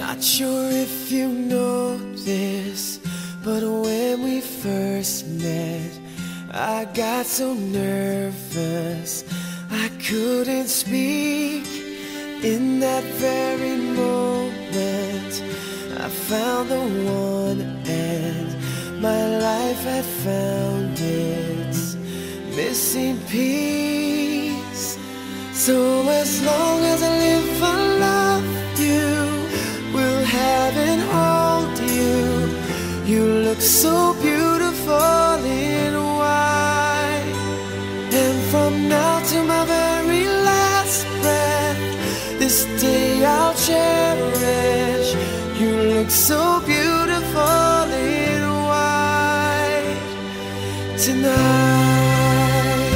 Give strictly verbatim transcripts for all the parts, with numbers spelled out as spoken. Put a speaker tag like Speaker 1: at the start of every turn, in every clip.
Speaker 1: Not sure if you know this, but when we first met, I got so nervous I couldn't speak. In that very moment, I found the one, and my life had found its missing piece. So as long as I live, I love you, will have and hold you. You look so beautiful in white, and from now to my very last breath, this day I'll cherish. You look so beautiful in white tonight.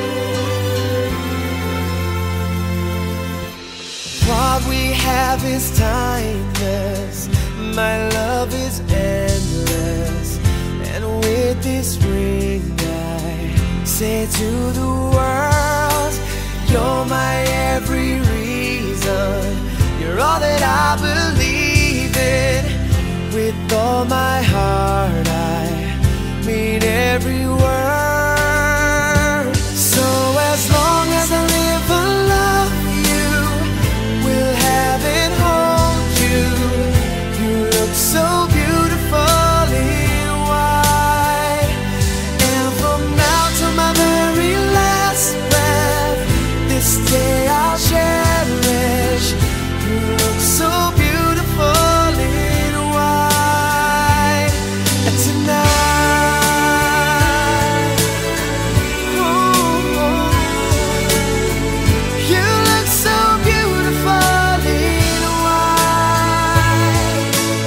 Speaker 1: What we have is timeless, my love is endless, and with this ring I say to the world, you're my every reason, you're all that I believe in. With all my heart I mean every word. So as long as I live, I love you, will have and hold you. You look so beautiful in white, and from now to my very last breath, this day I'll cherish. You look so beautiful in white tonight. Ooh, you look so beautiful in white.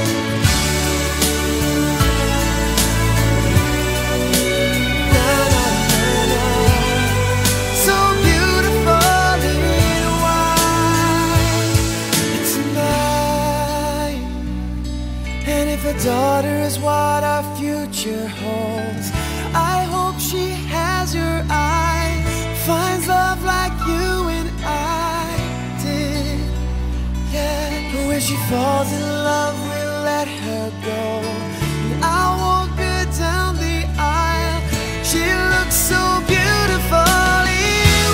Speaker 1: Na, na, na, na. So beautiful in white tonight. And if a daughter is what our future holds, I hope she has your eyes, finds love like you and I did. Yeah, but when she falls in love, we'll let her go, and I'll walk her down the aisle. She looks so beautiful in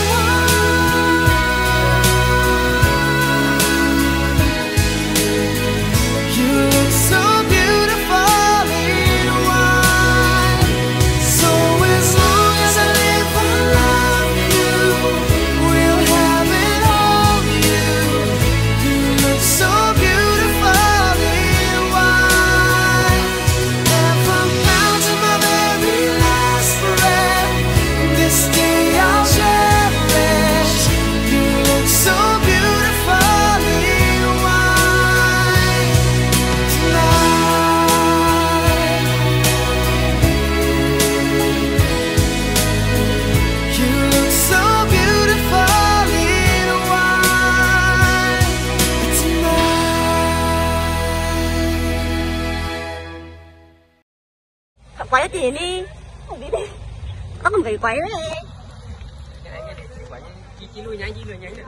Speaker 1: white. You look so beautiful in white. So as long as I live, I love you, will have and hold you. You look so beautiful in white, and from now to my very last breath, this day I'll cherish. You look so beautiful in white tonight. You look so beautiful in white tonight.
Speaker 2: Quay tiền đi, không đi đi, có mình phải quay đấy.
Speaker 3: Chị chị lùi nhanh, chị lùi nhanh.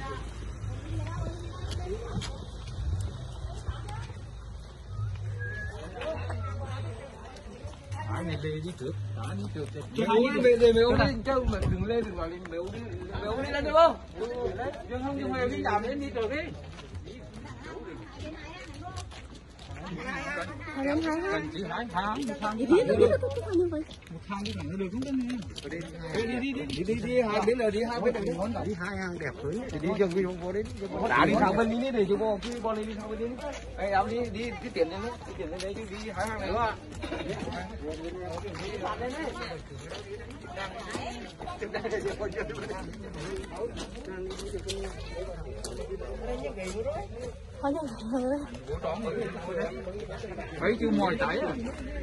Speaker 3: Ai này về đi trước, đó đi trước. Chị về về mày uống đi, chứ mà đừng lên đừng vào đi, mày uống đi, mày uống đi lên được không? Dương không Dương mày đi làm đến đi trước đi.
Speaker 2: Hai năm hai hai.
Speaker 3: Cần chỉ hai tháng, một tháng.
Speaker 2: Đi đi đi đi như vậy.
Speaker 3: Một tháng đi thẳng nó được không đó nè. Đi đi đi đi đi đi hai bên là đi hai bên là
Speaker 4: đi hai hàng đẹp cưới
Speaker 3: thì đi dừng đi không có đến đã đi thẳng bên đi để chú cô cứ con đi thẳng bên đi đây ông đi đi đi tiền lên đấy đi tiền lên đấy chứ đi hai hàng này đúng không
Speaker 2: Thôi nha.
Speaker 3: thấy chưa mồi tẩy rồi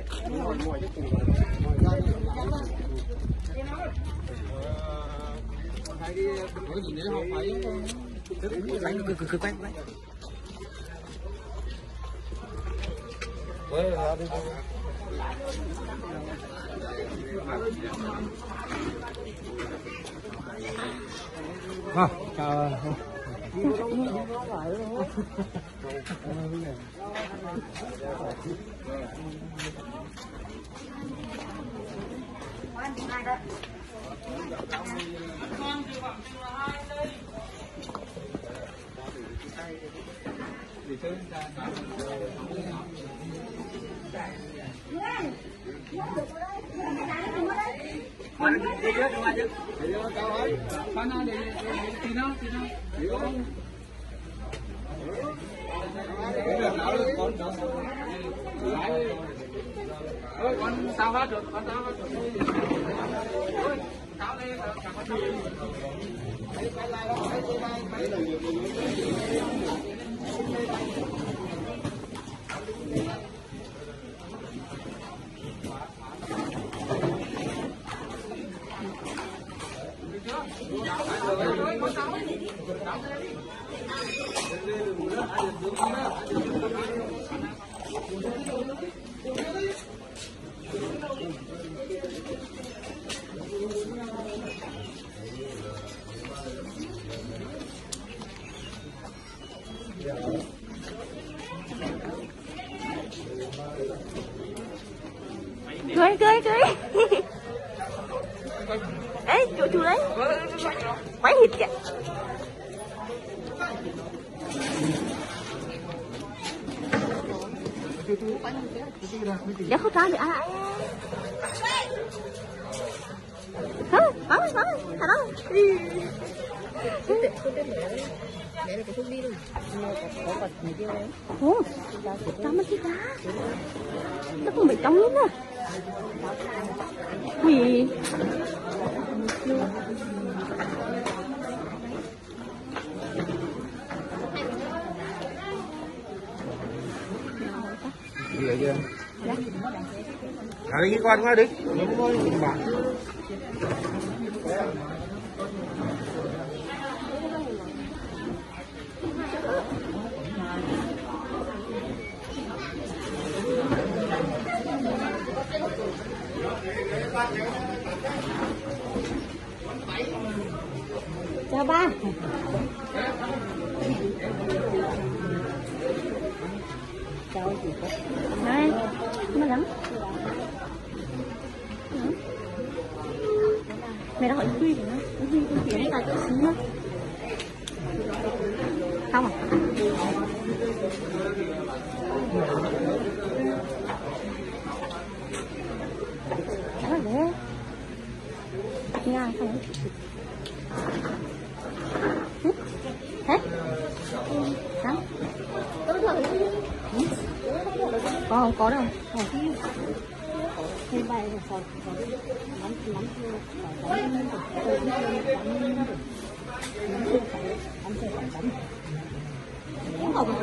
Speaker 3: phải đi có gì nữa không phải
Speaker 4: đánh cứ cứ cứ quay quay
Speaker 3: à, chào Ôi, con sao hết được, con sao hết được. Ôi, sao lên rồi, chẳng có gì.
Speaker 2: Cười cười cười. Ê chú chú đấy quái thịt kìa. Đeo khẩu trang thì ai ai không có có thật đâu đi. Ủa, sao mà thích đá? Nó không bị cống lắm à? Gì?
Speaker 4: Gì vậy chưa? À, đi con qua đi. Đúng rồi, bạn.
Speaker 2: Chào ba. Chào chị. Đây, nó lắm. Mày đã hỏi Duy rồi đó. Duy con chuyện này là cái gì nữa? Không à? Đó là thế. Nha, không. Thế? Hả? Có không? Có đâu. Thì bài rồi còn lắm lắm không?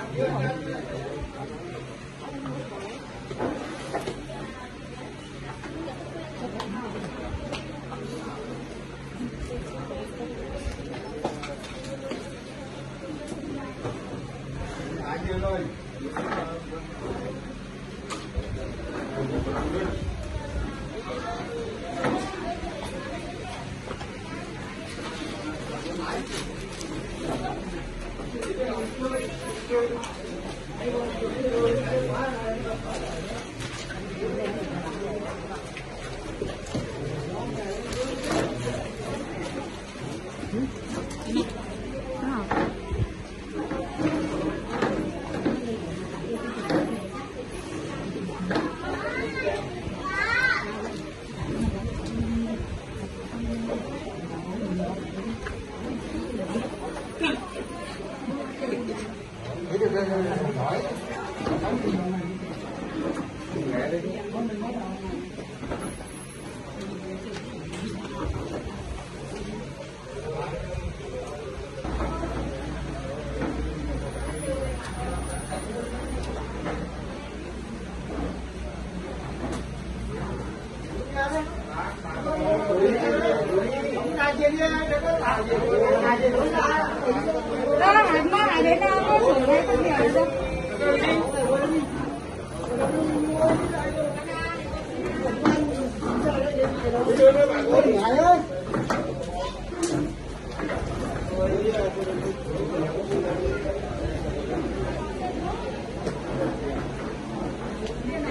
Speaker 1: Ôi,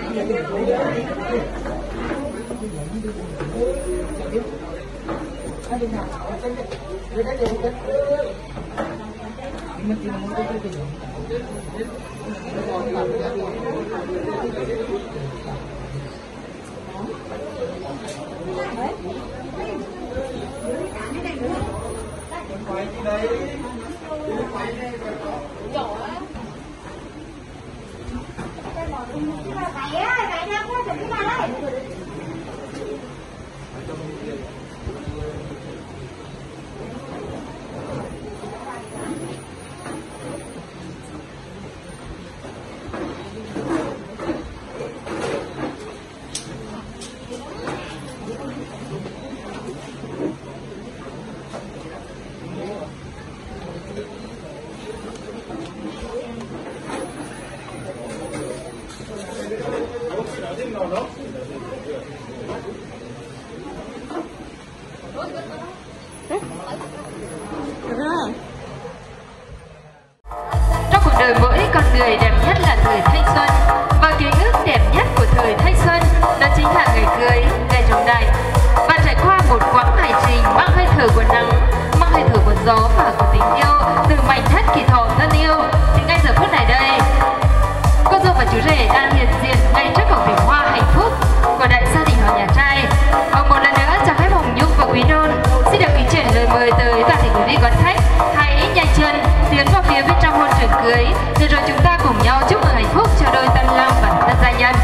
Speaker 5: Trong cuộc đời mỗi con người, đẹp nhất là thời thanh xuân, và ký ức đẹp nhất của thời thanh xuân đó chính là ngày cưới, ngày trọng đại. Và trải qua một quãng hành trình mang hơi thở của nắng, mang hơi thở của gió và của tình yêu từ mảnh đất Kỳ Thọ thân yêu, thì ngay giờ phút này đây, cô dâu và chú rể đang hiện diện ngay trước cổng vườn hoa hạnh phúc của đại gia đình họ nhà trai. Và một lần nữa, cho phép Hồng Nhung và Quý Đôn xin được kính chuyển lời mời tới toàn thể quý vị quan khách, hãy nhanh chân tiến vào phía bên trong hôn trường cưới, để rồi chúng ta cùng nhau chúc mừng hạnh phúc cho đôi tân lang và tân gia nhân.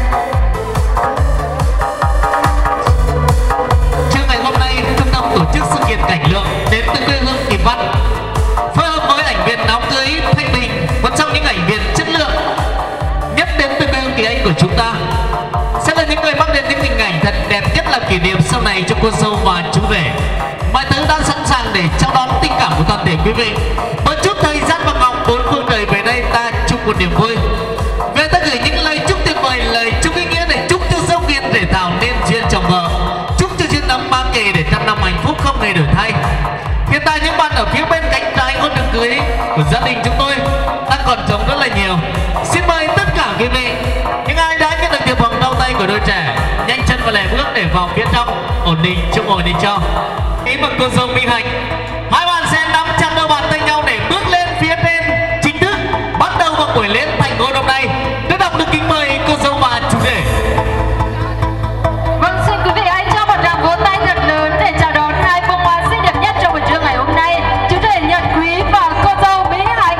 Speaker 6: Trưa ngày hôm nay, trung tâm tổ chức sự kiện Cảnh Lượng đến từ quê hương Kỳ Văn, phối hợp với ảnh viện áo cưới Thanh Bình, một trong những ảnh viện chất lượng nhất đến từ quê hương Kỳ Anh của chúng ta, sẽ là những người mang đến những hình ảnh thật đẹp nhất là kỷ niệm sau này cho cô dâu và chú rể. Mọi thứ đã sẵn sàng để chào đón tình cảm của toàn thể quý vị. Một chút thời gian và ngọc bốn phương trời về đây, ta chúc một niềm vui. Về ta gửi những lời chúc tuyệt vời, lời chúc ý nghĩa để chúc cho dâu Kiên rể Thảo nên duyên chồng vợ, chúc cho duyên năm ba kề để trăm năm hạnh phúc không hề đổi thay. Hiện tại những bạn ở phía bên cánh trái hôn đường cưới của gia đình chúng tôi đang còn trống rất là nhiều. Xin mời tất cả quý vị, những ai đã nhận được thiệp hồng đau tay của đôi trẻ, nhanh chân và lẻ bước để vào phía trong, ổn định chỗ ngồi đi cho. Ý mừng cô dâu Minh Hạnh, hai bạn sẽ nắm chặt đôi bàn tay nhau để bước lên phía trên chính thức, bắt đầu vào buổi lễ thành hôn hôm nay. Tôi đọc được kính mời cô dâu và chú rể.
Speaker 5: Vâng, xin quý vị hãy cho một tràng vỗ tay thật lớn để chào đón hai bông hoa xinh đẹp nhất trong buổi trưa ngày hôm nay, chú rể Nhật Quý và cô dâu Mỹ Hạnh.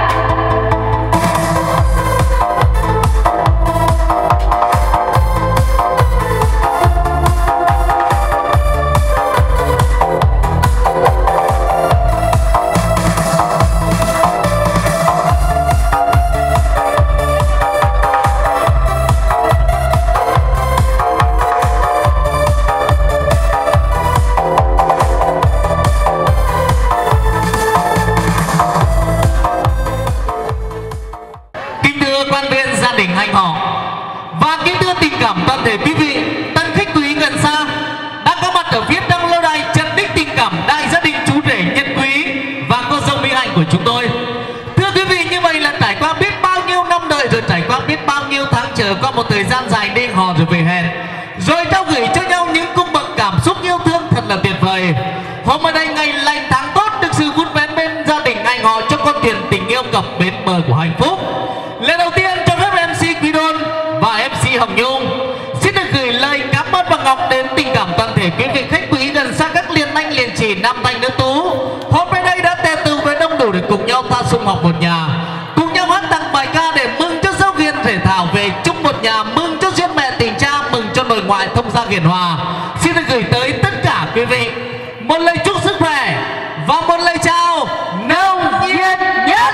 Speaker 6: Anh họ và kính thưa tình cảm toàn thể quý vị, tân khách quý gần xa đang có mặt ở phía trong lâu đài trần đích tình cảm đại gia đình chú rể Nhật Quý và cô dâu Mỹ Hạnh của chúng tôi. Thưa quý vị, như vậy là trải qua biết bao nhiêu năm đợi, rồi trải qua biết bao nhiêu tháng chờ, qua một thời gian dài đêm hò rồi về hẹn, rồi trao gửi cho nhau những cung bậc cảm xúc yêu thương thật là tuyệt vời. Hôm ở đây ngày lành tháng tốt, được sự vun vén bên gia đình anh họ cho con thuyền tình yêu cập bến bờ của hạnh phúc. Lần đầu tiên cho phép em xê Quý Đôn và em xê Hồng Nhung xin được gửi lời cảm ơn và ngọc đến tình cảm toàn thể quý vị khách quý gần xa các liên anh liền chỉ nam thanh nữ tú. Hôm nay đây đã tề tựu với đông đủ để cùng nhau ta sum họp một nhà, cùng nhau hát tặng bài ca để mừng cho dâu Kiên rể Thảo về chung một nhà, mừng cho duyên mẹ tình cha, mừng cho nội ngoại thông gia hiền hòa. Xin được gửi tới tất cả quý vị một lời chúc sức khỏe và một lời chào nồng nhiệt nhất.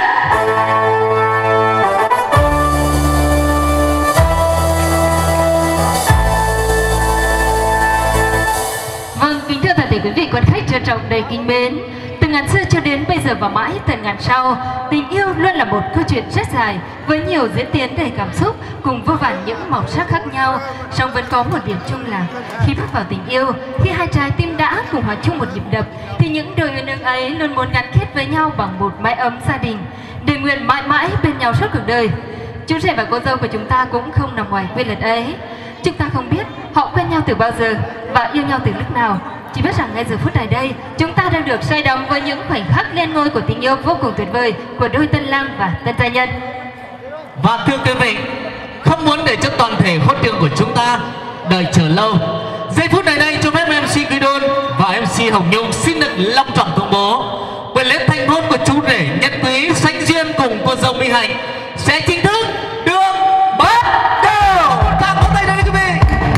Speaker 5: Vâng, kính thưa toàn thể quý vị quan khách trân trọng đầy kính mến, từ ngàn xưa cho đến bây giờ và mãi tận ngàn sau, tình yêu luôn là một câu chuyện rất dài với nhiều diễn tiến đầy cảm xúc cùng vô vàn những màu sắc khác nhau. Song vẫn có một điểm chung là khi bước vào tình yêu, khi hai trái tim đã cùng hòa chung một nhịp đập, thì những đôi uyên ương ấy luôn muốn gắn kết với nhau bằng một mái ấm gia đình, để nguyện mãi mãi bên nhau suốt cuộc đời. Chú rể và cô dâu của chúng ta cũng không nằm ngoài quy luật ấy. Chúng ta không biết họ quen nhau từ bao giờ và yêu nhau từ lúc nào. Chỉ biết rằng ngay giờ phút này đây, chúng ta đang được say đắm với những khoảnh khắc lên ngôi của tình yêu vô cùng tuyệt vời của đôi tân lang và tân gia nhân.
Speaker 6: Và thưa quý vị, không muốn để cho toàn thể hốt trường của chúng ta đợi chờ lâu, giây phút này đây cho phép em xê Quý Đôn và em xê Hồng Nhung xin được long trọng công bố buổi lễ thành hôn của chú rể Nhật Quý sánh duyên cùng cô dâu Mỹ Hạnh sẽ chính thức được bắt đầu. Cảm ơn tay đây quý vị.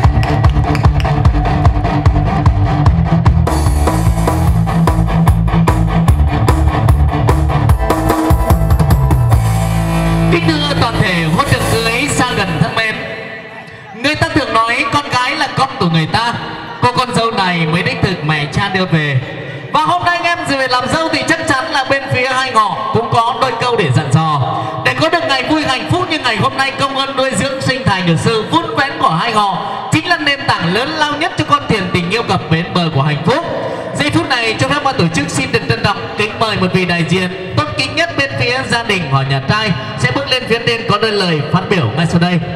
Speaker 6: Kính thưa toàn thể hôn trường cưới xa gần thân mến, người ta thường nói con gái là con của người ta, cô con dâu này mới đích thực mẹ cha đưa về. Và hôm nay anh em về làm dâu thì chắc chắn là bên phía hai ngọ cũng có đôi câu để dặn dò. Để có được ngày vui hạnh phúc như ngày hôm nay, công ơn nuôi dưỡng sinh thành được sự vun vén của hai ngọ chính là nền tảng lớn lao nhất cho con thuyền tình yêu cập bến bờ của hạnh phúc. Giây phút này cho phép ban tổ chức xin được trân trọng kính mời một vị đại diện tôn kính nhất bên phía gia đình họ nhà trai sẽ bước lên phía trên có đôi lời phát biểu ngay sau đây.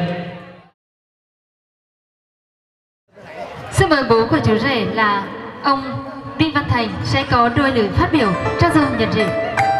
Speaker 5: Xin mời bố của chú rể là ông Đinh Văn Thành sẽ có đôi lời phát biểu trao dâu nhận rể.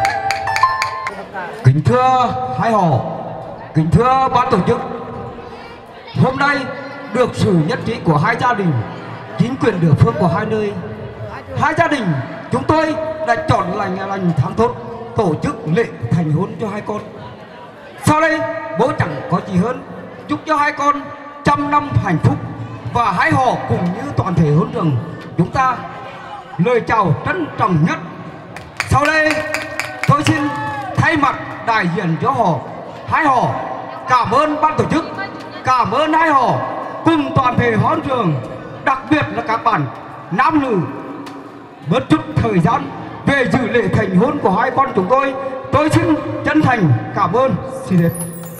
Speaker 7: Kính thưa hai họ, kính thưa ban tổ chức, hôm nay được sự nhất trí của hai gia đình, chính quyền địa phương của hai nơi, hai gia đình chúng tôi đã chọn lành lành tháng tốt tổ chức lễ thành hôn cho hai con. Sau đây bố chẳng có gì hơn chúc cho hai con trăm năm hạnh phúc và hai họ cùng như toàn thể hôn trường chúng ta lời chào trân trọng nhất. Sau đây tôi xin thay mặt đại diện cho họ hai họ cảm ơn ban tổ chức, cảm ơn hai họ cùng toàn thể hôn trường, đặc biệt là các bạn nam nữ bớt chút thời gian về dự lễ thành hôn của hai con chúng tôi. Tôi xin chân thành cảm ơn. Xin hết.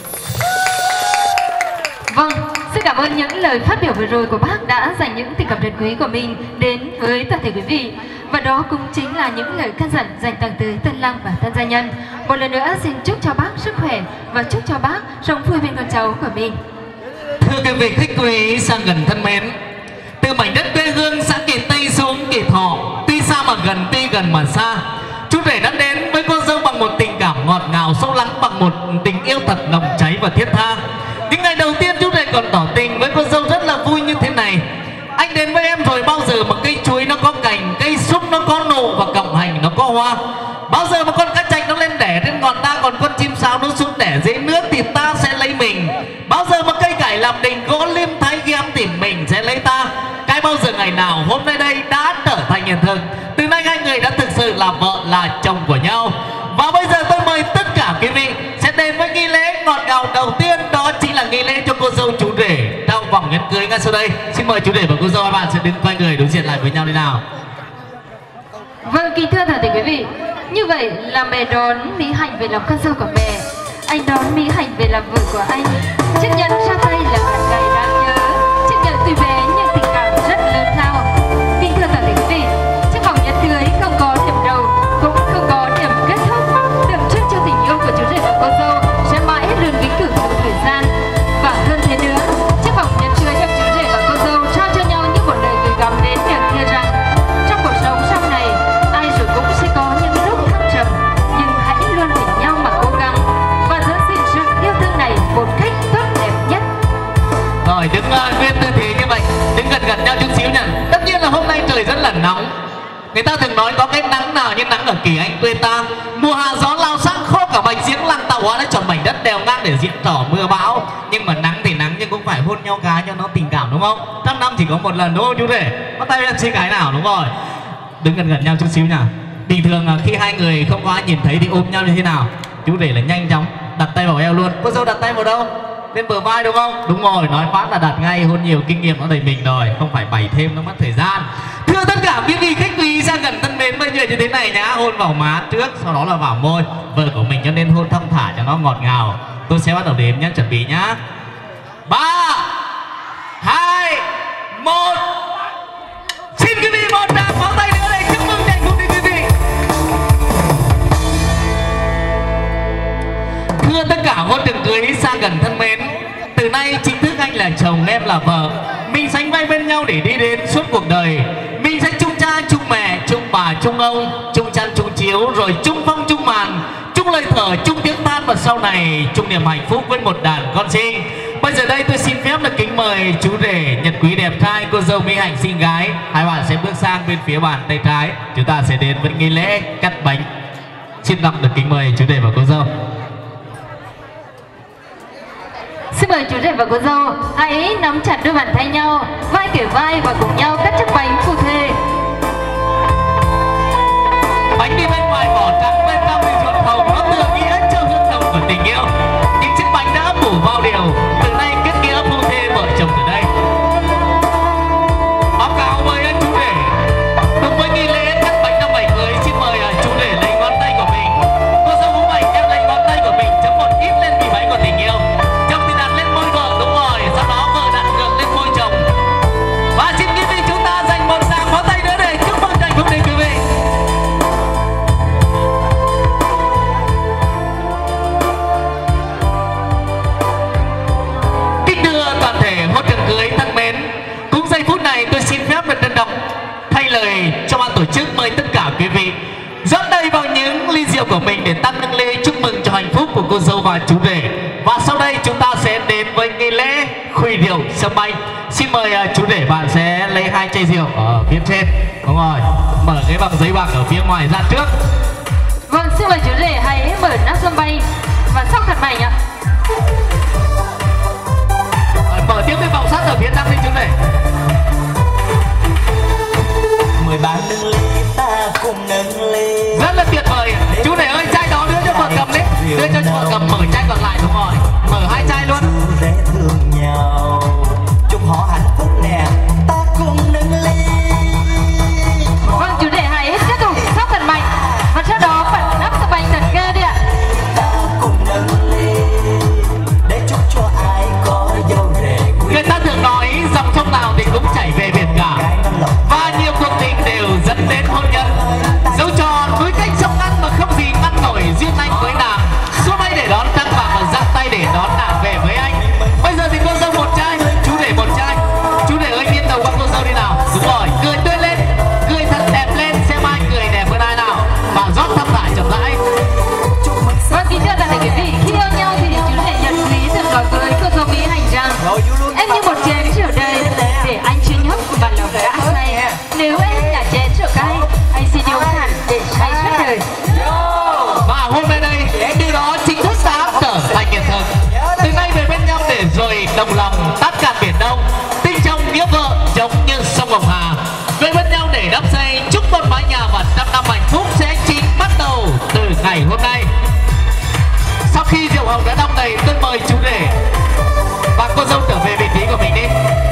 Speaker 5: Vâng, xin cảm ơn những lời phát biểu vừa rồi của bác đã dành những tình cảm trân quý của mình đến với toàn thể quý vị. Và đó cũng chính là những lời căn dặn dành tặng tới tân lang và tân gia nhân. Một lần nữa xin chúc cho bác sức khỏe và chúc cho bác sống vui bên con cháu của mình.
Speaker 6: Thưa quý vị khách quý xa gần thân mến, từ mảnh đất quê hương xã Kỳ Tây xuống Kỳ Thọ, tuy xa mà gần, tuy gần mà xa, chú rể đã đến với cô dâu bằng một tình cảm ngọt ngào sâu lắng, bằng một tình yêu thật nồng cháy và thiết tha. Những ngày đầu tiên chú rể còn tỏ tình với cô dâu rất là vui như thế này. Anh đến với em rồi bao giờ mà cây chuối nó có cành, cây súc nó có nụ và cọng hành nó có hoa, bao giờ mà con cá chạch nó lên đẻ trên ngọn ta, còn con chim sáo nó xuống đẻ dưới nước thì ta sẽ lấy mình. Bao giờ mà cây cải làm đình, gỗ liêm thái ghém thì mình sẽ lấy ta. Cái bao giờ ngày nào hôm nay đây đã trở thành hiện thực. Từ nay hai người đã thực sự là vợ là chồng của nhau. Và bây giờ tôi mời tất cả quý vị sẽ đến với nghi lễ ngọt ngào đầu tiên, đó chính là nghi lễ cho cô dâu chú rể trao vòng nhẫn cưới ngay sau đây. Xin mời chú rể và cô dâu hai bạn sẽ đứng quay người đối diện lại với nhau đi nào.
Speaker 5: Vâng, kính thưa toàn thể quý vị, như vậy là mẹ đón Mỹ Hạnh về làm con dâu của mẹ, anh đón Mỹ Hạnh về làm vợ của anh. Chiếc nhẫn trao tay là hạt gầy đáng nhớ, chiếc nhẫn tuy bé nhưng tình cảm rất lớn lao. Kính thưa toàn thể quý vị, chiếc vòng nhẫn cưới không có điểm đầu cũng không có điểm kết thúc, tượng trưng cho tình yêu của chú rể và cô dâu sẽ mãi luôn vĩnh cửu theo thời gian. Và hơn thế nữa, chiếc vòng nhẫn cưới được chú rể và cô dâu trao cho nhau như một lời gửi gắm đến việc kia rằng trong cuộc sống sau này ai rồi cũng sẽ có những lúc thăng trầm, nhưng hãy luôn vì nhau mà cố gắng và giữ gìn sự yêu thương này một cách tốt đẹp nhất.
Speaker 6: Rồi đứng uh, nguyên tư thế như vậy, đứng gần gần nhau chút xíu nhỉ. Tất nhiên là hôm nay trời rất là nóng. Người ta thường nói có cái nắng nào như nắng ở Kỳ Anh quê ta. Mùa hạ gió lao sang khô cả bành giếng lăng tạo hóa đã chọn mảnh đất đèo ngang để diễn trò mưa bão. Nhưng mà nắng thì nắng nhưng cũng phải hôn nhau cái cho nó tình cảm đúng không? Trăm năm chỉ có một lần đúng không chú rể? Bắt tay em xin cái nào đúng rồi. Đứng gần gần nhau chút xíu nhỉ. Bình thường khi hai người không có ai nhìn thấy thì ôm nhau như thế nào? Chú rể là nhanh chóng đặt tay vào eo luôn. Cô dâu đặt tay vào đâu? Lên bờ vai đúng không? Đúng rồi, nói phát là đặt ngay, hôn nhiều kinh nghiệm nó đầy mình rồi, không phải bày thêm nó mất thời gian. Thưa tất cả quý vị khách quý xa gần thân mến, bây giờ như thế này nhá, hôn vào má trước, sau đó là vào môi vợ của mình, cho nên hôn thong thả cho nó ngọt ngào. Tôi sẽ bắt đầu đếm nhá, chuẩn bị nhá. Ba, hai, một. Xin quý vị một tràng pháo tay nữa để chúc mừng hạnh phúc đi quý vị. Thưa tất cả hôn trường cưới xa gần thân mến, từ nay chính thức anh là là chồng, em là vợ. Mình sánh vai bên nhau để đi đến suốt cuộc đời. Mình sẽ chung cha, chung mẹ, chung bà, chung ông, chung chăn, chung chiếu, rồi chung phong, chung màn, chung lời thở, chung tiếng than, và sau này chung niềm hạnh phúc với một đàn con sinh. Bây giờ đây tôi xin phép được kính mời chú rể Nhật Quý đẹp trai, cô dâu Mỹ Hạnh xinh gái. Hai bạn sẽ bước sang bên phía bàn tay trái. Chúng ta sẽ đến với nghi lễ cắt bánh. Xin đọc được kính mời chú rể và cô dâu.
Speaker 5: Xin mời chú rể và cô dâu hãy nắm chặt đôi bàn tay nhau, vai kề vai và cùng nhau cắt chiếc bánh phù thề.
Speaker 6: Bánh đi bên ngoài vỏ trắng, bên trong thì ruột hồng, nó tựa nghĩa cho hương nồng của tình yêu. Những chiếc bánh đã phủ vào điều, từ nay kết nghĩa phu thê vợ chồng từ đây. Báo cáo với chú rể, đúng với nghi lễ cắt bánh năm bảy cưới, xin mời chú rể lấy ngón tay của mình, cô dâu cũng vậy, em lấy ngón tay của mình chấm một ít lên vị bánh của tình yêu. Chồng thì đặt lên môi vợ, đúng rồi, sau đó vợ đặt ngược lên môi chồng. Và xin quý vị chúng ta dành một tràng pháo tay nữa để chúc mừng hạnh phúc đến quý vị. Kính thưa toàn thể hôn trường cưới thân mến, cũng giây phút này tôi xin phép được trân trọng thay lời cho ban tổ chức mời tất cả quý vị rót đầy vào những ly rượu của mình để tăng nâng ly chúc mừng cho hạnh phúc của cô dâu và chú rể. Và sau đây chúng ta sẽ đến với nghi lễ khuy rượu sâm banh. Xin mời uh, chú rể bạn sẽ lấy hai chai rượu ở phía trên, đúng rồi, mở cái bằng giấy bạc ở phía ngoài ra trước.
Speaker 5: Vâng, xin mời chú rể hãy mở nắp sâm banh và sóc thật mạnh ạ.
Speaker 6: Uh, mở tiếp cái vòng sắt ở phía trong đi chú rể.
Speaker 1: Mời bạn nâng ly, ta cùng nâng ly.
Speaker 6: Rất là tuyệt vời. Chú rể ơi, chai đó đưa cho vợ cầm đấy, đưa cho vợ cầm, mở chai còn lại, đúng rồi, mở hai chai luôn.
Speaker 1: Chú rể thương nhau, chúc họ hạnh phúc nè, ta cùng nâng ly.
Speaker 5: Vâng, chú rể hãy tiếp tục sóc thật mạnh và sau đó bật nắp sâm banh thật ghê đi ạ.
Speaker 1: Ta cùng nâng ly để chúc cho ai có dâu rể.
Speaker 6: Người ta thường nói dòng sông nào thì cũng chảy về biển cả, và nhiều cuộc tình đều dẫn đến hôn nhân. Dẫu cho núi cách sông ngăn mà không gì ngăn nổi duyên anh với nàng. Xuống đây để đón trăng vàng và giang tay để đón nàng về với anh. Bây giờ thì cô dâu một chai, chú rể một chai. Chú rể ơi, nghiêng đầu qua cô dâu đi nào. Đúng rồi, cười tươi lên, cười thật đẹp lên, xem ai cười đẹp hơn ai nào. Và rót thăm lại chậm rãi.
Speaker 5: Vâng, kính thưa toàn thể quý vị, khi yêu nhau thì chú rể Nhật Quý thường nói với cô dâu Mỹ Hạnh rằng em như một chén rượu đầy để anh chuyên nhấp và lòng đã say. Nếu em là chén rượu cay, anh xin yêu hẳn để say suốt đời.
Speaker 6: Và hôm nay đây, điều đó chính thức đã trở thành hiện thực. Từ nay về bên nhau để rồi đồng lòng tát cạn biển Đông. Tình chồng nghĩa vợ giống như sông Hồng Hà. Về bên nhau để đắp xây, chúc một mái nhà và trăm năm hạnh phúc sẽ chính bắt đầu từ ngày hôm nay. Sau khi rượu hồng đã đong đầy, tôi mời chú rể và cô dâu trở về vị trí của mình đi.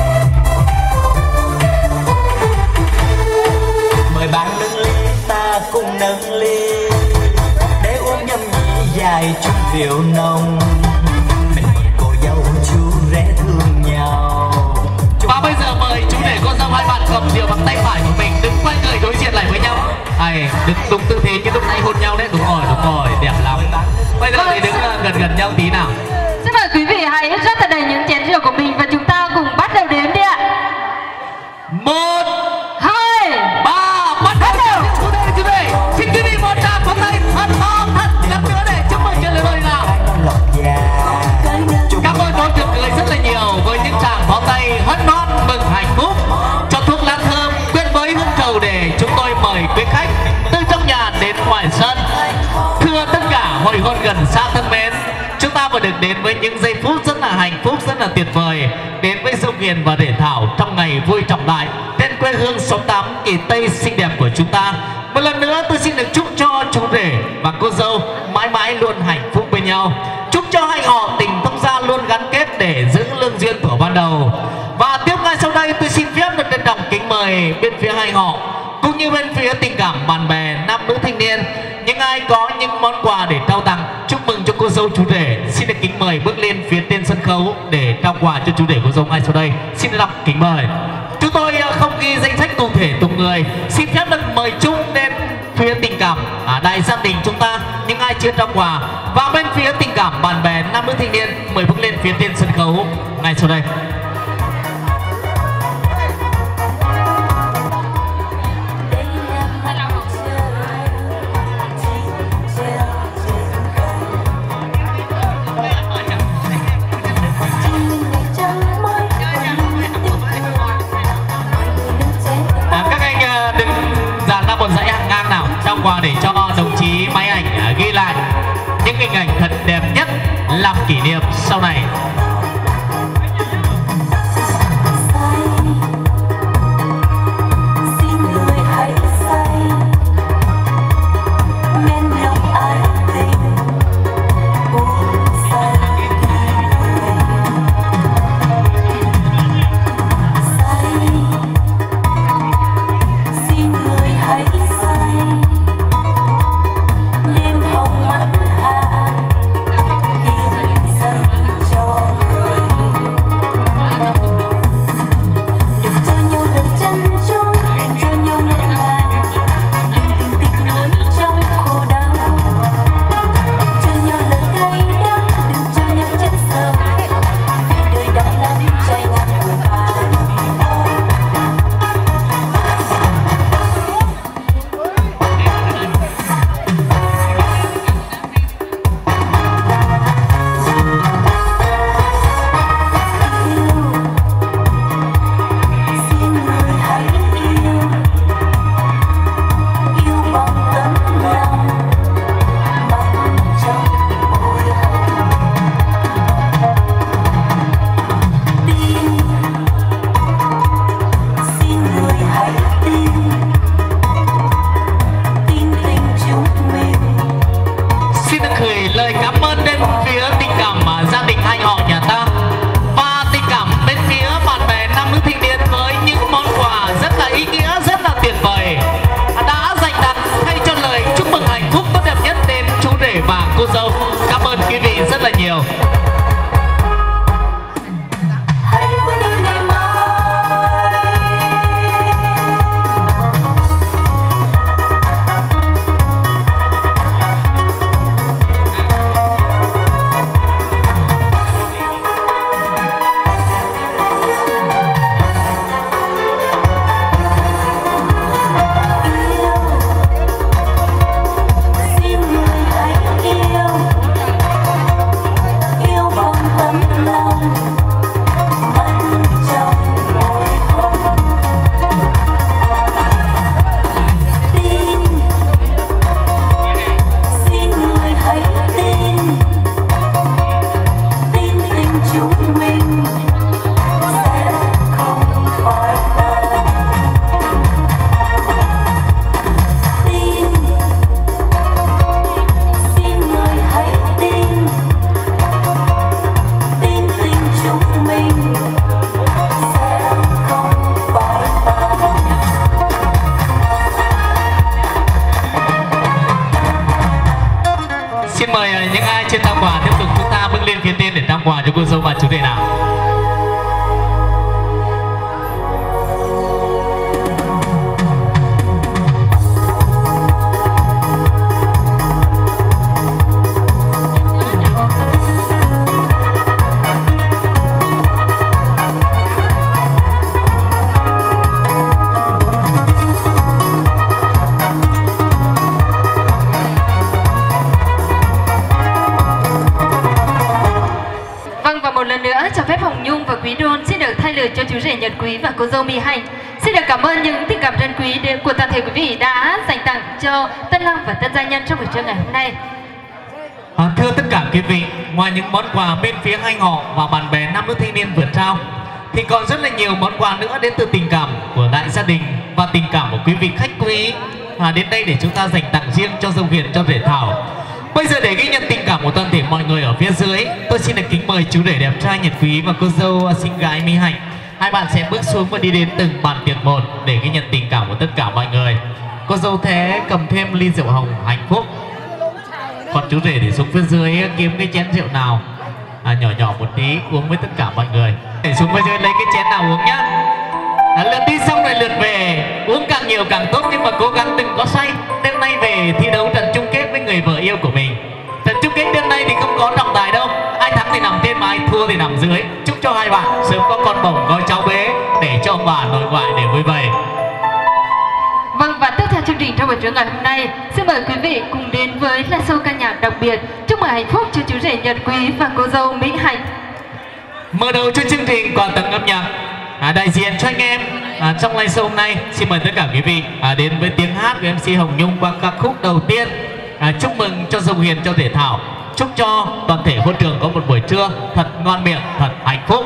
Speaker 1: Mời bạn nâng ly, ta cùng nâng ly để uống nhâm nhi dài chung rượu nồng. Mình mời cô dâu chú rể thương nhau.
Speaker 6: Và bây giờ mời chú rể cô dâu hai bạn cầm rượu bằng tay phải của mình, đứng quay người đối diện lại với nhau. Ai, đứng đúng tư thế như lúc nãy hôn nhau đấy, đúng rồi, đúng rồi, đẹp lắm. Bây giờ thì đứng gần gần nhau tí nào.
Speaker 5: Xin mời quý vị hãy rót thật đầy những chén rượu của mình và chúng ta cùng bắt đầu đếm đi ạ.
Speaker 6: Một,
Speaker 5: Hai,
Speaker 6: ba, bắt đầu. Chú rể, chú rể, xin quý vị một tràng pháo tay thật to, thật đẹp nữa để chúc mừng cho lời đôi nào. Cảm ơn đối tượng cười rất là nhiều với những tràng pháo tay hân hoan mừng hạnh phúc. Cho thuốc lá thơm quyện với hương trầu để chúng tôi mời quý khách từ trong nhà đến ngoài sân. Thưa tất cả hội hôn gần xa thân mến, chúng ta vừa được đến với những giây phút rất là hạnh phúc, rất là tuyệt vời, đến với Dung Hiền và Rể Thảo trong ngày vui trọng đại trên quê hương số tám Kỳ Tây xinh đẹp của chúng ta. Một lần nữa tôi xin được chúc cho chú rể và cô dâu mãi mãi luôn hạnh phúc bên nhau. Chúc cho hai họ tình thông gia luôn gắn kết để giữ lương duyên thuở ban đầu. Và tiếp ngay sau đây tôi xin phép được trân trọng kính mời bên phía hai họ cũng như bên phía tình cảm bạn bè nam nữ thanh niên, những ai có những món quà để trao tặng chúc mừng cho cô dâu chú rể, xin được kính mời bước lên phía trên sân khấu để trao quà cho chú rể cô dâu ngay sau đây. Xin đọc kính mời. Chúng tôi không ghi danh sách cụ thể từng người, xin phép được mời chung đến phía tình cảm à, đại gia đình chúng ta, những ai chưa trao quà, và bên phía tình cảm bạn bè nam nữ thanh niên mời bước lên phía trên sân khấu ngay sau đây. kỷ niệm sau này.
Speaker 8: quà cho cô dâu và chú rể nào.
Speaker 5: Cho phép Hồng Nhung và Quý Đôn xin được thay lời cho chú rể Nhật Quý và cô dâu Mỹ Hạnh. Xin được cảm ơn những tình cảm trân quý của toàn thể quý vị đã dành tặng cho tân lang và tân gia nhân trong buổi trưa ngày hôm nay.
Speaker 8: À, thưa tất cả quý vị, ngoài những món quà bên phía hai họ và bạn bè nam nữ thanh niên vừa trao, thì còn rất là nhiều món quà nữa đến từ tình cảm của đại gia đình và tình cảm của quý vị khách quý à, đến đây để chúng ta dành tặng riêng cho dâu Huyền, cho rể Thảo. Bây giờ để ghi nhận tình cảm của toàn thể mọi người ở phía dưới, tôi xin được kính mời chú rể đẹp trai Nhật Quý và cô dâu xinh gái Mỹ Hạnh. Hai bạn sẽ bước xuống và đi đến từng bàn tiệc một để ghi nhận tình cảm của tất cả mọi người. Cô dâu thế cầm thêm ly rượu hồng hạnh phúc, còn chú rể thì xuống phía dưới kiếm cái chén rượu nào à, nhỏ nhỏ một tí uống với tất cả mọi người. Để xuống phía dưới lấy cái chén nào uống nhá. À, lượt đi xong rồi lượt về, uống càng nhiều càng tốt nhưng mà cố gắng đừng có say. Đêm nay về thi đấu trận chung kết với người vợ yêu của mình. Trận chung kết đêm nay thì không có trọng tài đâu, ai thắng thì nằm trên mà ai thua thì nằm dưới. Chúc cho hai bạn sớm có con bổng có cháu bé để cho ông bà nội ngoại để vui vầy.
Speaker 5: Vâng, và tiếp theo chương trình trong buổi trưa ngày hôm nay, xin mời quý vị cùng đến với live show ca nhạc đặc biệt chúc mừng hạnh phúc cho chú rể Nhật Quý và cô dâu Mỹ Hạnh.
Speaker 8: Mở đầu cho chương trình quà tặng âm nhạc à, đại diện cho anh em à, trong live show hôm nay, xin mời tất cả quý vị à, đến với tiếng hát của em xê Hồng Nhung qua ca khúc đầu tiên à, chúc mừng cho Dung Hiền trong thể thao, chúc cho toàn thể huấn trường có một buổi trưa thật ngon miệng, thật hạnh phúc.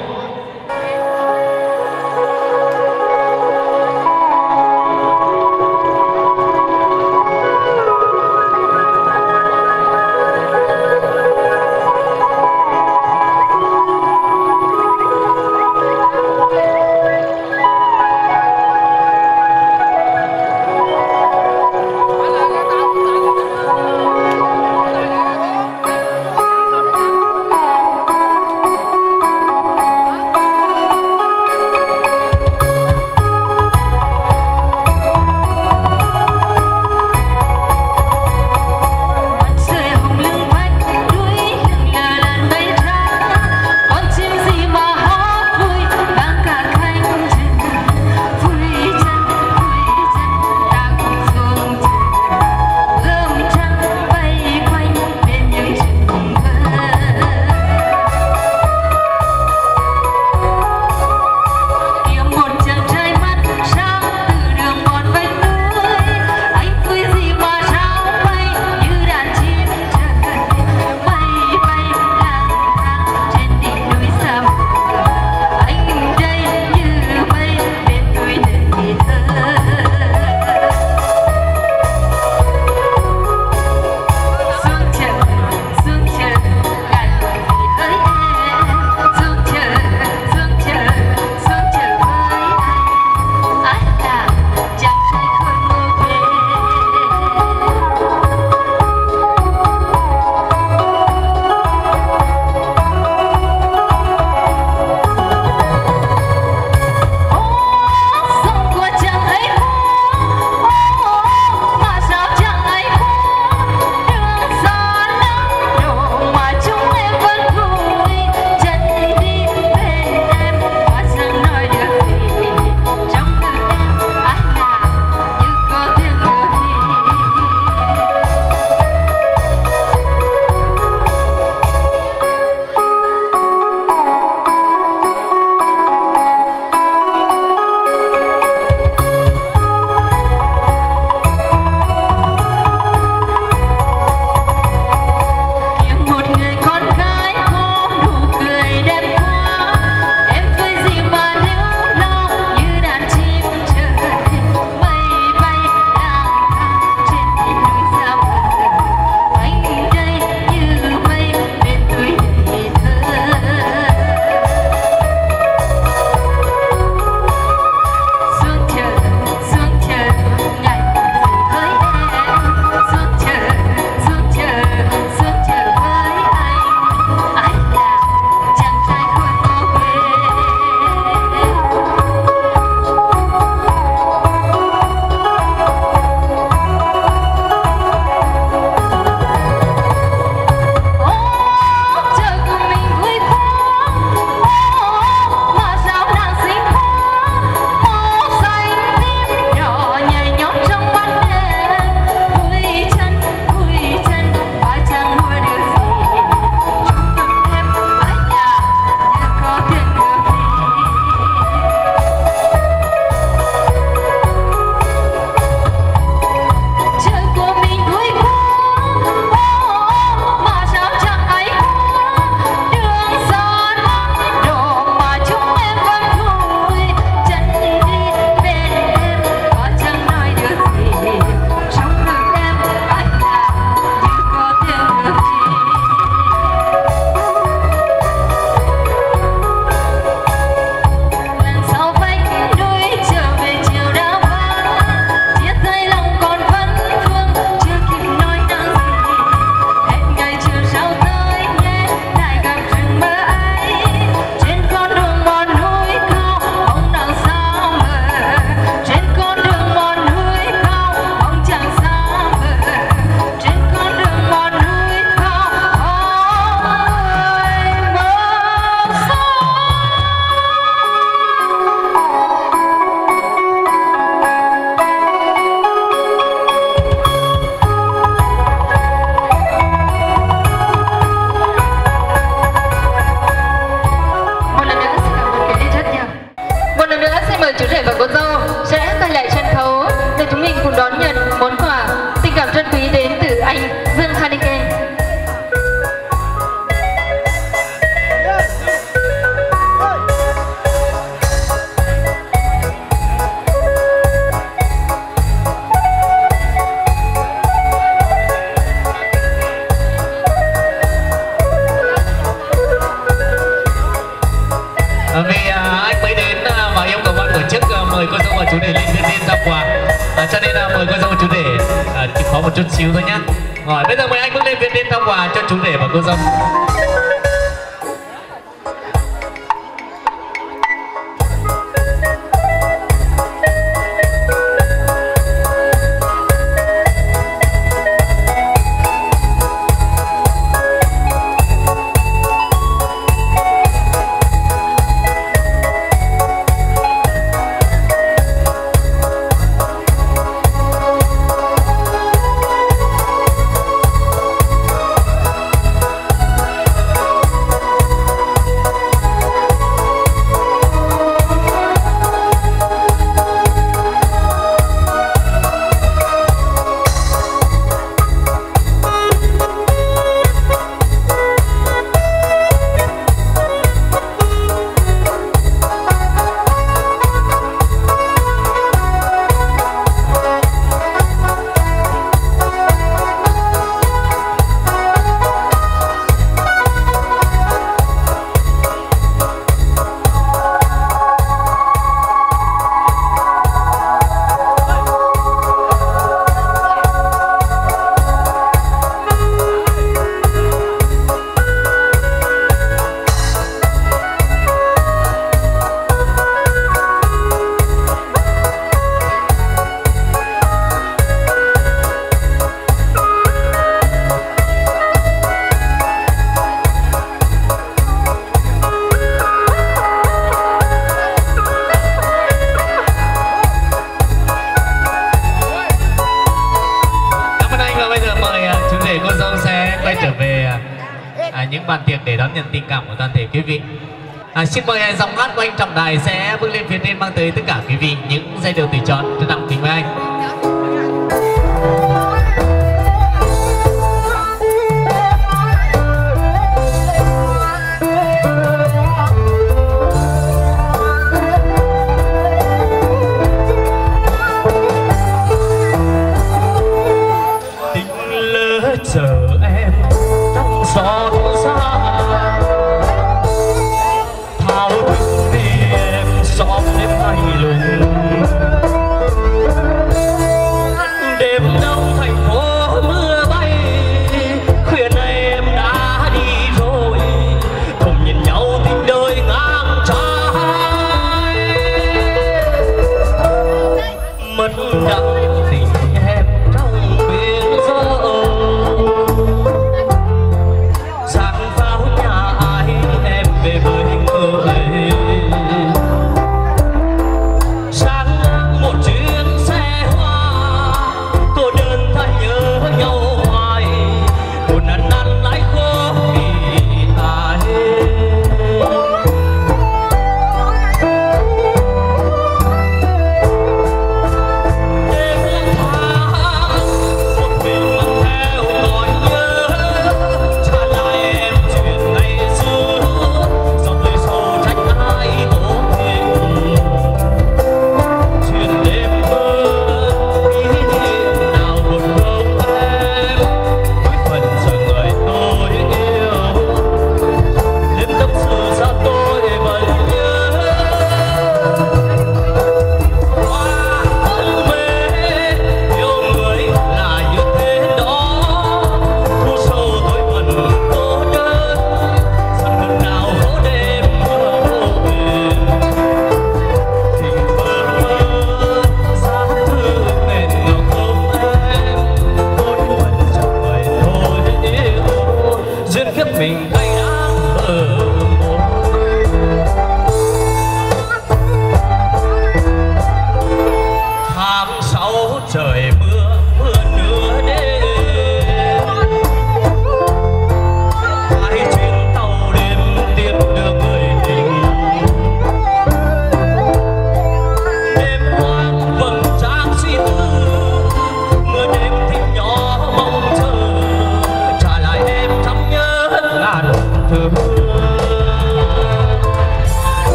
Speaker 8: À, vì à, anh mới đến à, và yêu cầu ban tổ chức à, mời cô dâu và chú rể lên viên tiên tặng quà, à, cho nên là mời cô dâu và chú rể à, chịu khó một chút xíu thôi nhá. Rồi bây giờ mời anh bước lên viên tiên tặng quà cho chú rể và cô dâu. Những bàn tiệc để đón nhận tình cảm của toàn thể quý vị. À, xin mời giọng hát của anh Trọng Đài sẽ bước lên phía trên mang tới tất cả quý vị những giai điệu tùy chọn. Trân trọng kính mời anh.
Speaker 6: Tình lỡ chờ em trong gió xa, thao thức vì em xóm đêm hay lùng.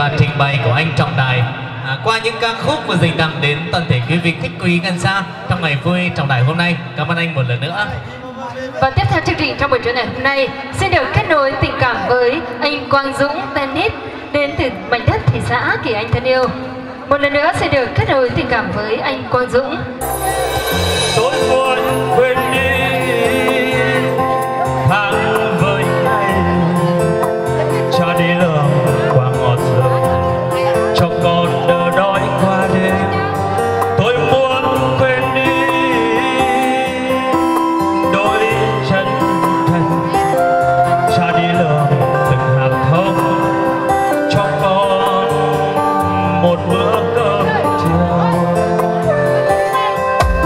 Speaker 8: uh, trình bày của anh Trọng Đài à, qua những ca khúc vừa dành tặng đến toàn thể quý vị khách quý gần xa trong ngày vui Trọng Đài hôm nay. Cảm ơn anh một lần nữa.
Speaker 5: Và tiếp theo chương trình trong buổi trưa ngày hôm nay xin được kết nối tình cảm với anh Quang Dũng tennis đến từ mảnh đất thị xã Kỳ Anh thân yêu. Một lần nữa xin được kết nối tình cảm với anh Quang Dũng.
Speaker 9: Tôi muốn quên đi tháng với anh, cha đi lường qua ngọt rừng cho con đỡ đói qua đêm. Tôi muốn quên đi đôi chân thành, cha đi lường từng hạt thông cho con một bữa cơm chiều.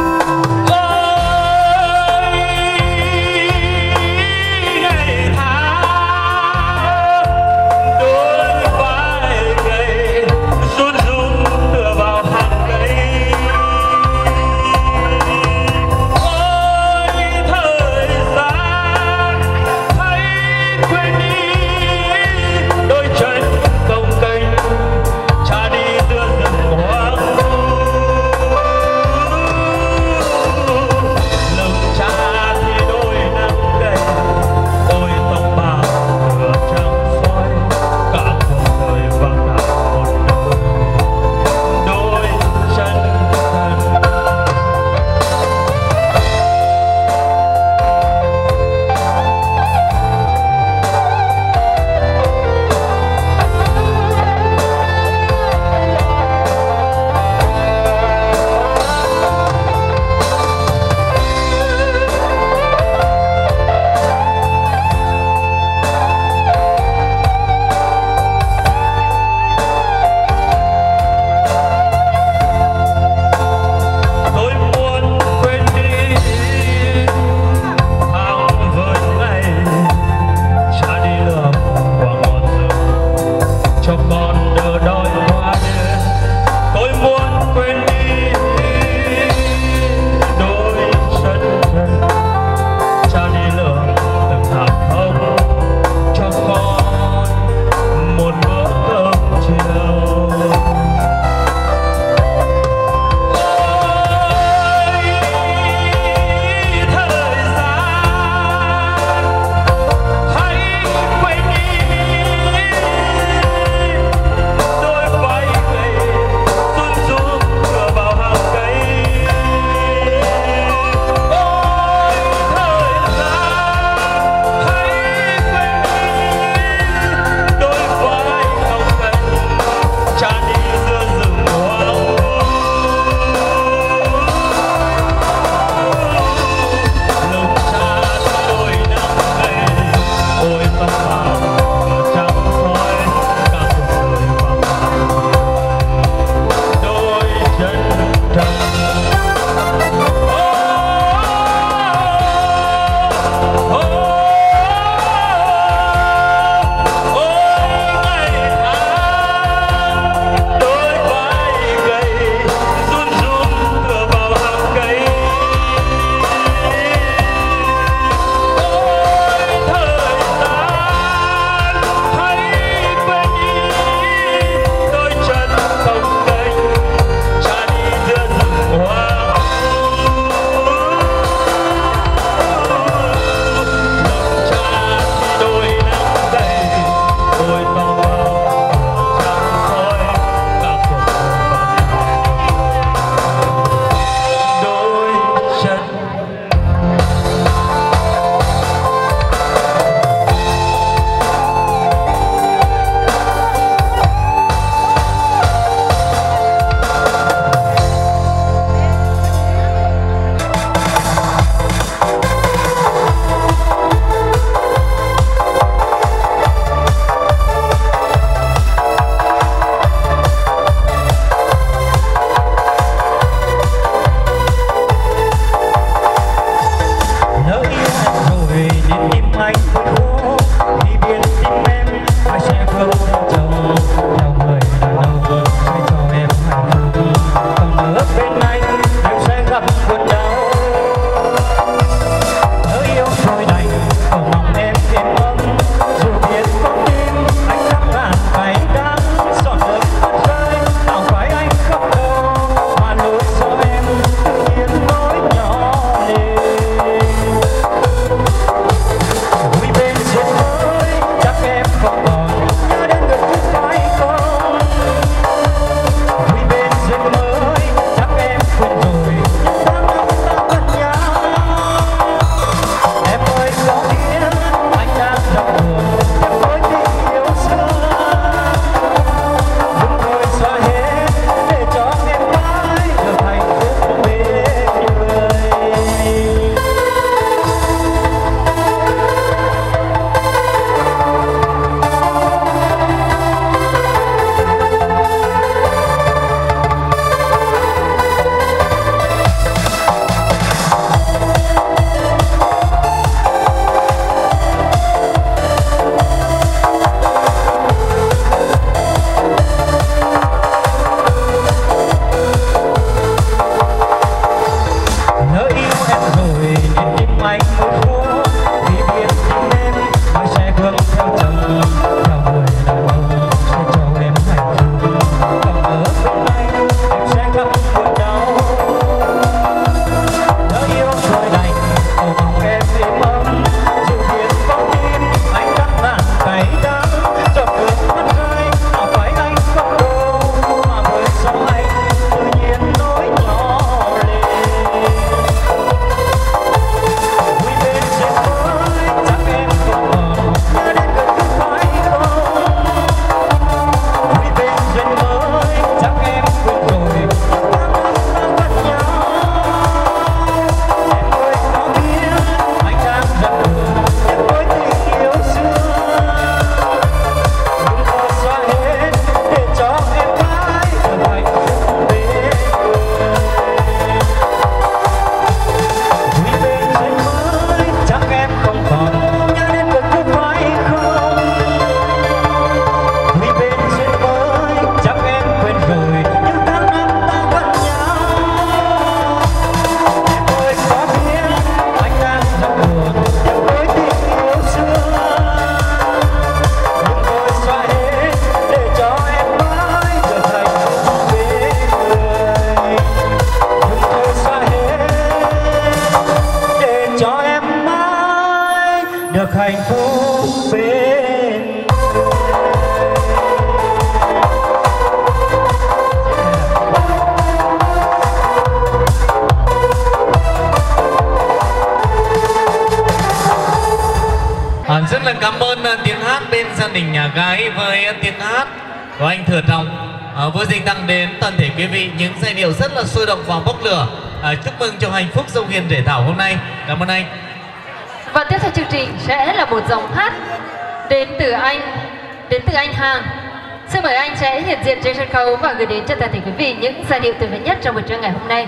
Speaker 8: gia đình nhà gái với tiếng hát của anh Thừa Trọng à, vừa dành tặng đến toàn thể quý vị những giai điệu rất là sôi động và bốc lửa. À, chúc mừng cho hạnh phúc dâu hiền rể thảo hôm nay. Cảm ơn anh.
Speaker 5: Và tiếp theo chương trình sẽ là một dòng hát đến từ anh đến từ anh Hàng. Xin mời anh sẽ hiện diện trên sân khấu và gửi đến cho toàn thể quý vị những giai điệu tuyệt vời nhất trong buổi trưa ngày hôm nay.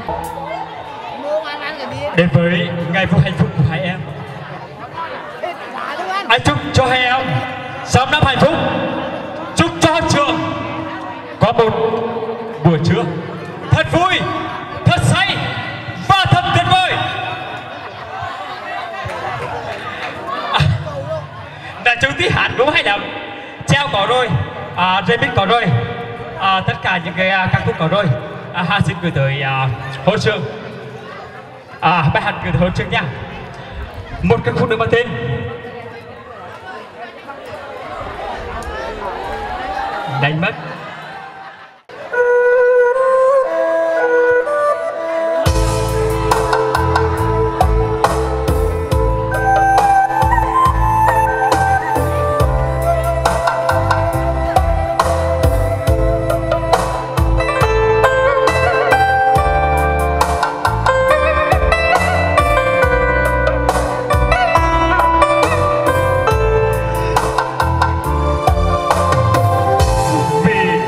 Speaker 9: Đến với ngày vui hạnh phúc của hai em, anh chúc cho hai em sáu năm hạnh phúc, chúc cho trường có một buổi trưa thật vui, thật say và thật tuyệt vời. À, đã chúng tí hát đúng hay lắm, treo có rồi, à, remix có rồi, à, tất cả những cái uh, ca khúc có rồi. À, Hà xin gửi tới uh, Hồ Trường. À, bài hát gửi tới Hồ Trường nha. Một ca khúc được mang tên Đánh Mất. Vì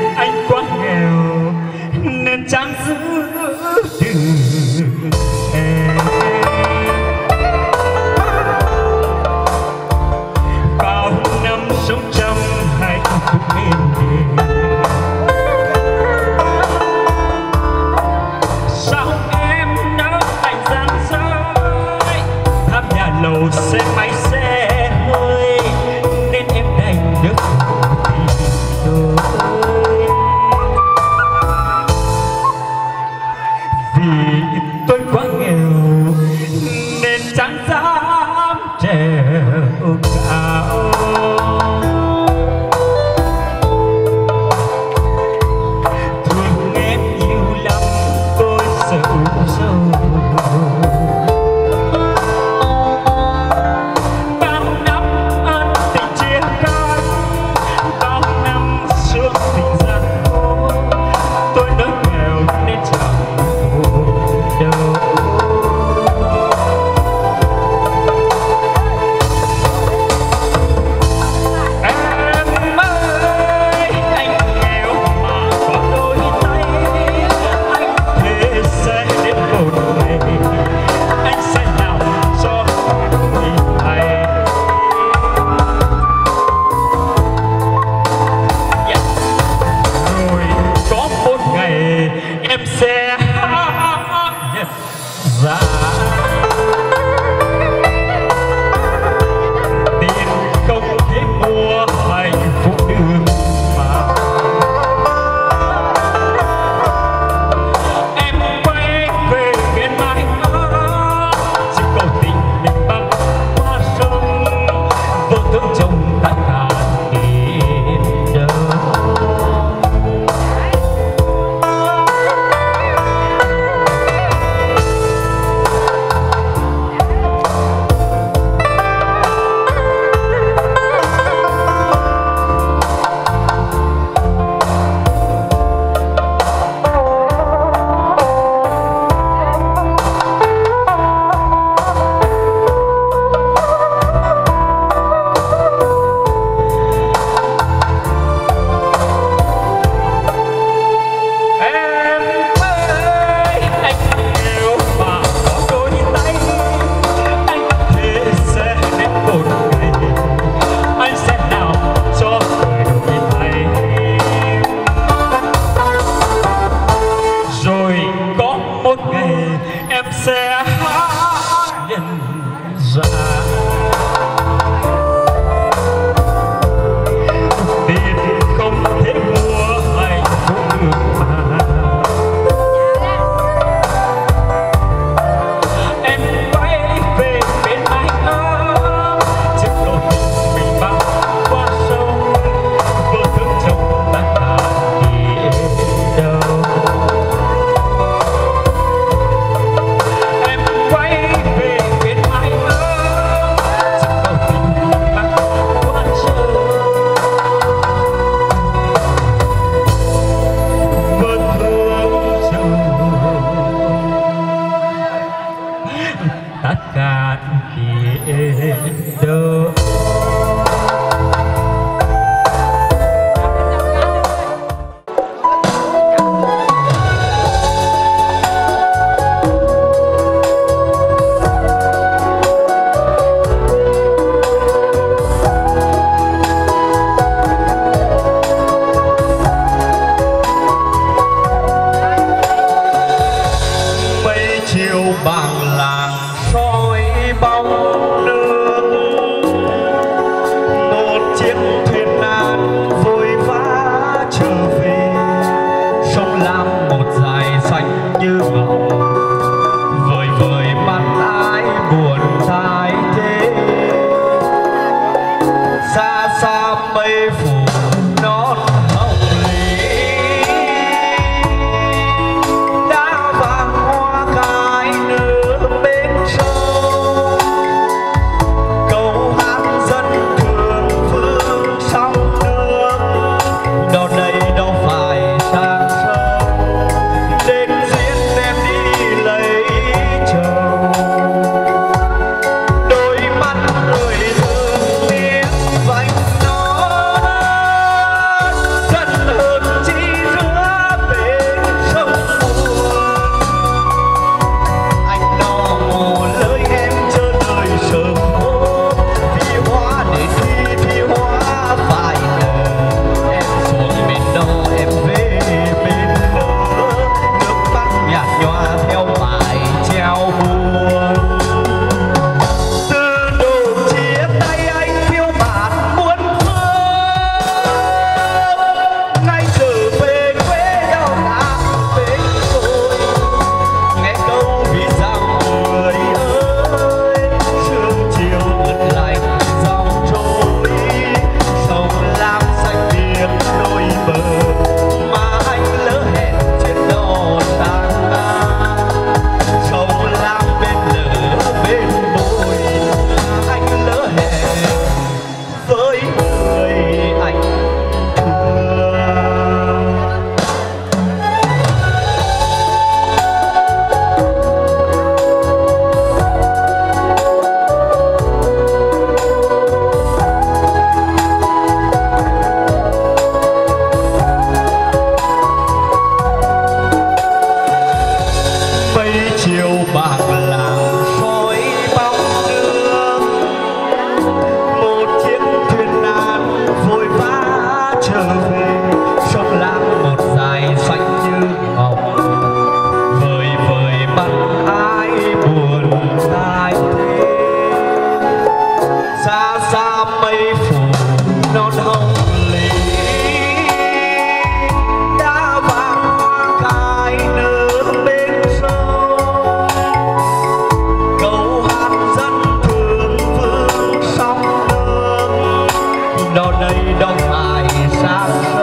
Speaker 10: mây phủ non hồng lý, đã vàng hoa khai nở bên sông, câu hát dân thường phương sông nước. Đâu đây đâu phải sang sông, đến diễn em đi lấy chồng. Đôi mắt người thương tiếng vành non, gần hơn chi giữa bên sông buồn. Anh đo mồ lơi em chờ đời sớm hôm, thi hoa để thi thi hoa phải nở. Em xuống bên đâu em về bên đó, nước mắt nhạt nhòa theo bài treo buồn. Từ đổ chia tay anh phiêu bạt muôn phương, nay trở về quê đau lạc bên tôi. Nghe câu vì rằng người ơi, sương chiều ướt lạnh dòng trôi, sông lam xanh biếc đôi bờ mà anh lỡ hẹn trên đò sang ngang. Sông lam bên lỡ bên bồi mà anh lỡ hẹn với người anh thương. Mây chiều bạc làng soi bóng nước, một chiếc thuyền nan vội vã trở về. Sông Lam một dải xanh như ngọc, vời vời mắt ai buồn ai thế. Xa xa mây phủ non hồng lý, đã vàng hoa khai nở bên sông. Câu hát dân thường phương sông nước, đâu đây đâu phải sang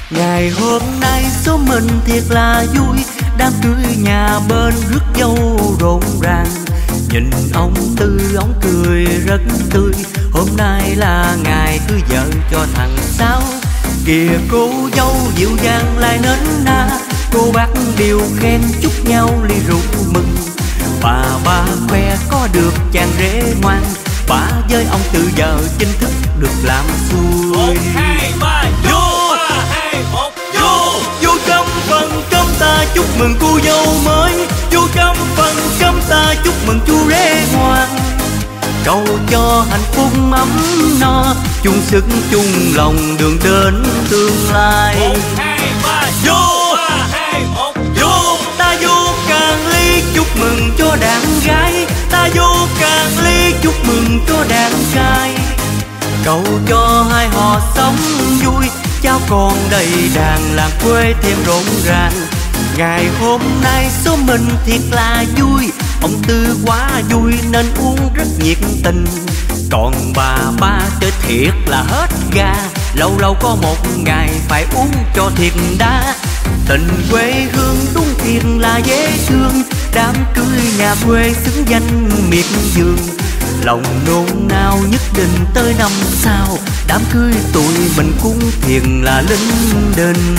Speaker 1: Ngày hôm nay số mình thiệt là vui, đám cưới nhà bên rước dâu rộn ràng. Nhìn ông Tư ông cười rất tươi, hôm nay là ngày cưới vợ cho thằng Sáu. Kìa cô dâu dịu dàng lại nến na, cô bác đều khen chúc nhau ly rượu mừng. Bà ba khoe có được chàng rể ngoan, bà với ông Tư giờ chính thức được làm xuôi.
Speaker 10: Một hai ba vô, ba hai một vô.
Speaker 1: Vô trong phần cơm ta chúc mừng cô dâu mới, vô trong phần cơm ta chúc mừng chú rể ngoan. Cầu cho hạnh phúc ấm no, chung sức chung lòng đường đến tương lai.
Speaker 10: Một hai ba vô, ba hai một vô.
Speaker 1: Ta vô càng ly chúc mừng cho đàn gái, ta vô càng ly chúc mừng cho đàn trai. Cầu cho hai họ sống vui, cháu con đầy đàn làng quê thêm rộn ràng. Ngày hôm nay số mình thiệt là vui, ông Tư quá vui nên uống rất nhiệt tình. Còn bà ba chơi thiệt là hết ga, lâu lâu có một ngày phải uống cho thiệt đã. Tình quê hương đúng thiệt là dễ thương, đám cưới nhà quê xứng danh miệt vườn. Lòng nôn nao nhất định tới năm sau, đám cưới tụi mình cũng thiệt là linh đình.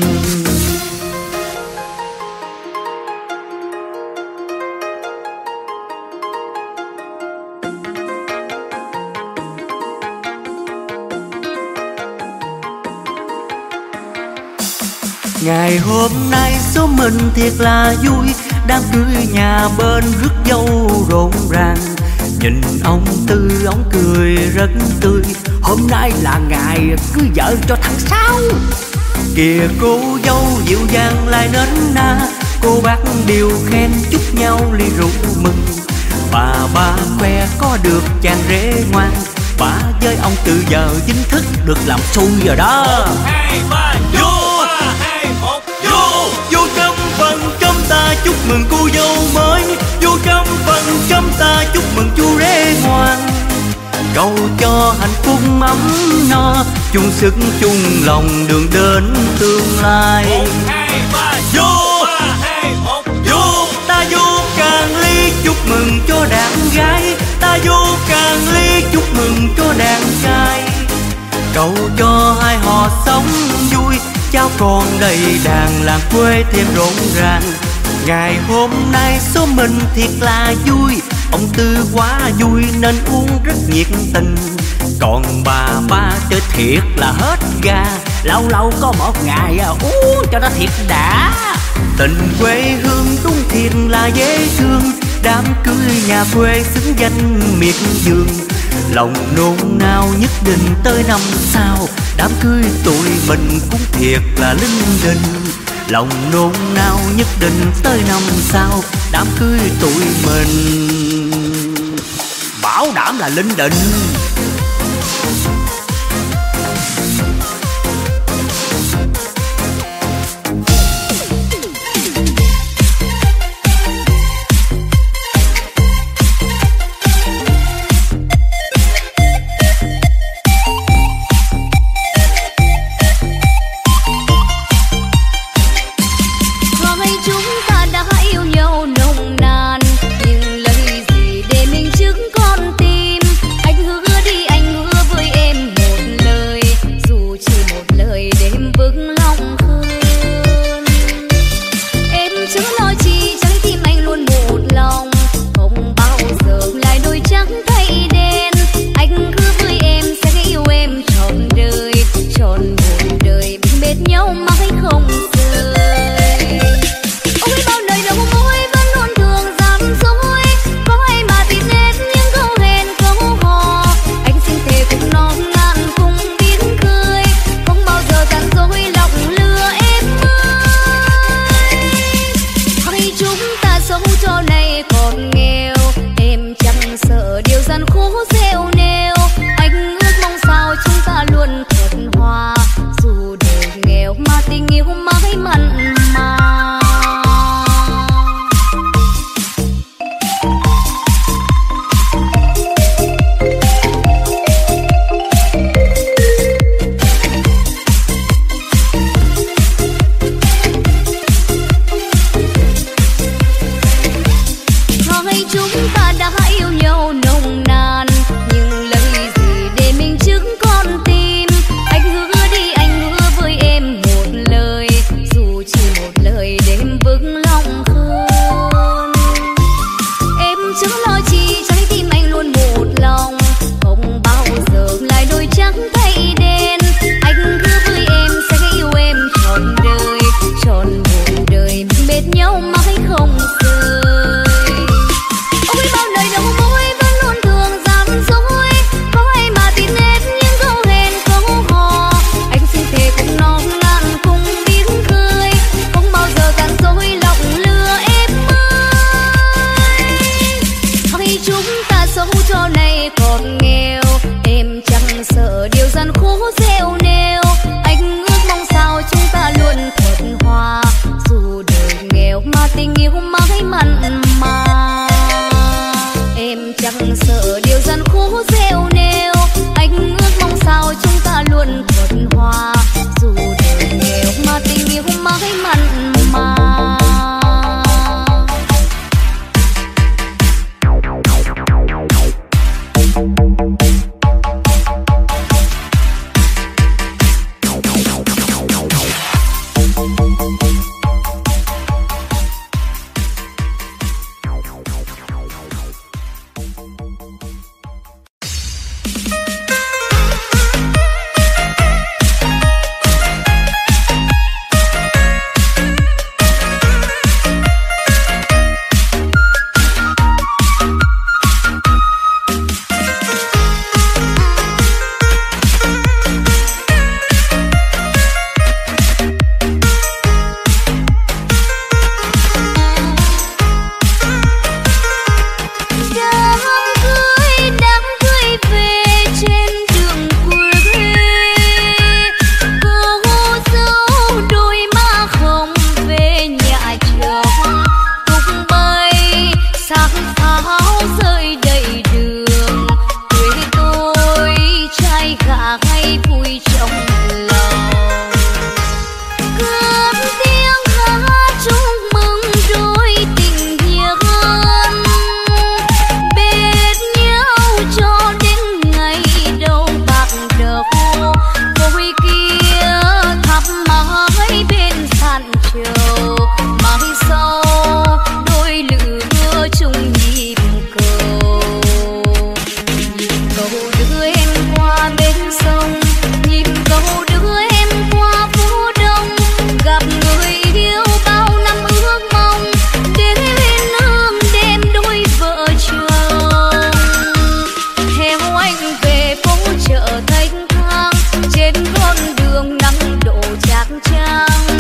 Speaker 1: Ngày hôm nay số mình thiệt là vui, đám cưới nhà bên rước dâu rộn ràng. Nhìn ông Tư ông cười rất tươi, hôm nay là ngày cưới vợ cho thằng Sáu. Kìa cô dâu dịu dàng lại nến na, cô bác đều khen chúc nhau ly rượu mừng. Bà ba khoe có được chàng rể ngoan, bà với ông Tư giờ chính thức được làm xui rồi đó.
Speaker 10: Một hai ba vô, ba hai một vô.
Speaker 1: Vô trong phần cơm ta chúc mừng cô dâu mới, vô trong phần cơm ta chúc mừng chú rể ngoan. Cầu cho hạnh phúc ấm no, chung sức chung lòng đường đến tương lai.
Speaker 10: Một hai ba vô, ba hai một vô.
Speaker 1: Ta vô càng ly chúc mừng cho đàn gái, ta vô càng ly chúc mừng cho đàn trai. Cầu cho hai họ sống vui, cháu con đầy đàn làng quê thêm rộn ràng. Ngày hôm nay số mình thiệt là vui, ông Tư quá vui nên uống rất nhiệt tình. Còn bà ba chơi thiệt là hết ga, lâu lâu có một ngày uống cho nó thiệt đã. Tình quê hương đúng thiệt là dễ thương, đám cưới nhà quê xứng danh miệt vườn. Lòng nôn nao nhất định tới năm sau, đám cưới tụi mình cũng thiệt là linh đình. Lòng nôn nao nhất định tới năm sau, đám cưới tụi mình bảo đảm là linh đình.
Speaker 11: Nhưng lời gì để mình chứng con tim, anh hứa đi
Speaker 2: hiền hòa, dù đời nghèo mà tình yêu mãi mặn mà. Chợ Thanh Thang trên con đường nắng độ chang chang.